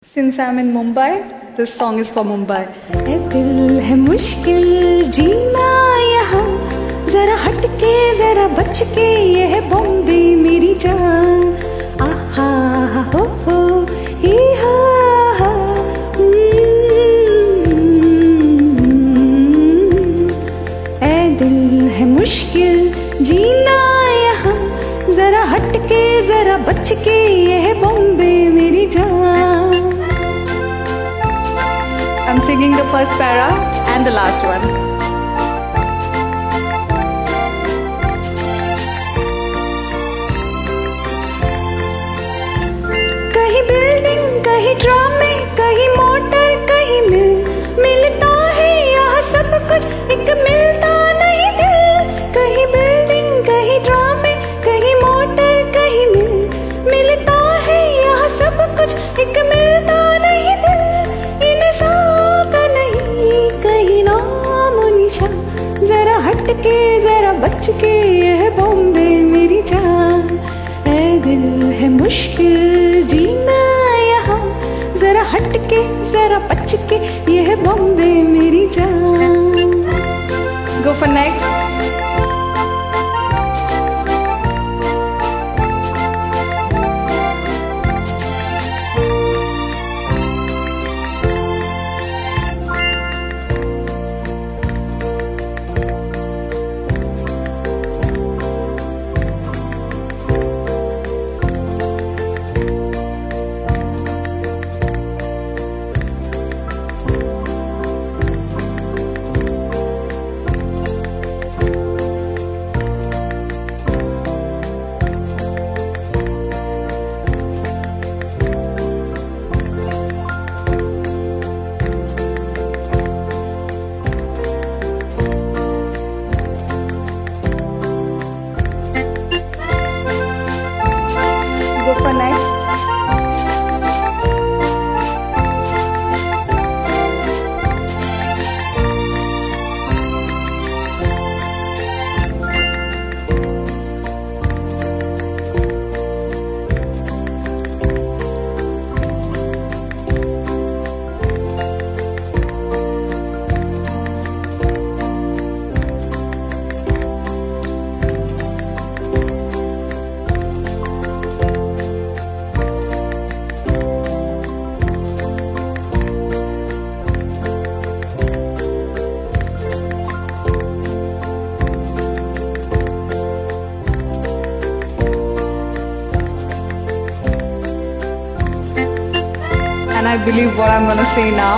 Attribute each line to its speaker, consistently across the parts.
Speaker 1: Since I'm in Mumbai, this song is for Mumbai.
Speaker 2: ए दिल है मुश्किल जीना यहाँ, जरा हटके जरा बच के, ये है बॉम्बे मेरी जान। आहा हो ही हा हा। ए दिल है मुश्किल जीना यहाँ, जरा हटके जरा बच के, ये है बॉम्बे मेरी जान।
Speaker 1: I'm singing the first para and the last one.
Speaker 2: कहीं बिल्डिंग कहीं ड्रामे, कहीं मोटर कहीं मिलता है यहाँ सब कुछ, एक मिलता नहीं दिल। कहीं बिल्डिंग कहीं ड्रामे, कहीं मोटर कहीं मिलता है यहाँ सब कुछ, एक मिलता नहीं दिल। जरा हटके जरा बच के, ये है बॉम्बे मेरी जान। ऐ दिल है मुश्किल जीना यहाँ, जरा हटके जरा बच के, ये है बॉम्बे मेरी जान।
Speaker 1: Go for next. Go for next. And I believe what I'm gonna say now.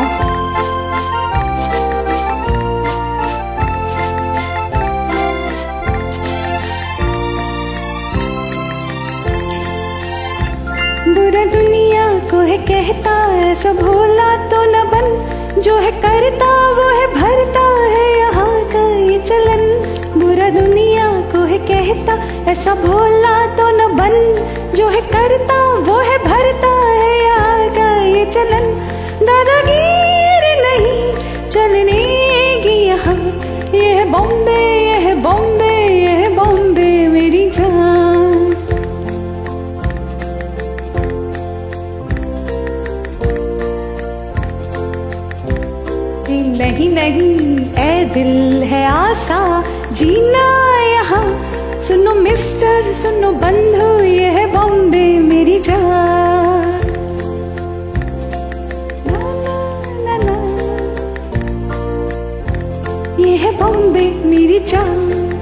Speaker 2: बुरा दुनिया को है कहता, ऐसा भोला तो न बन, जो है करता वो है भरता है यहाँ का ये चलन। बुरा दुनिया को है कहता, ऐसा भोला तो न बन, जो है करता वो है भरता है यहाँ का ये चलन। दादागीर नहीं चलने की यहाँ, ये है बॉम्बे, ये है बॉम्बे, ये है बॉम्बे मेरी जान। नहीं नहीं ए दिल है आसा जीना यहाँ, सुनो मिस्टर सुनो बंधु, ये है बॉम्बे मेरी जान। ना ना, ये है बॉम्बे मेरी जान।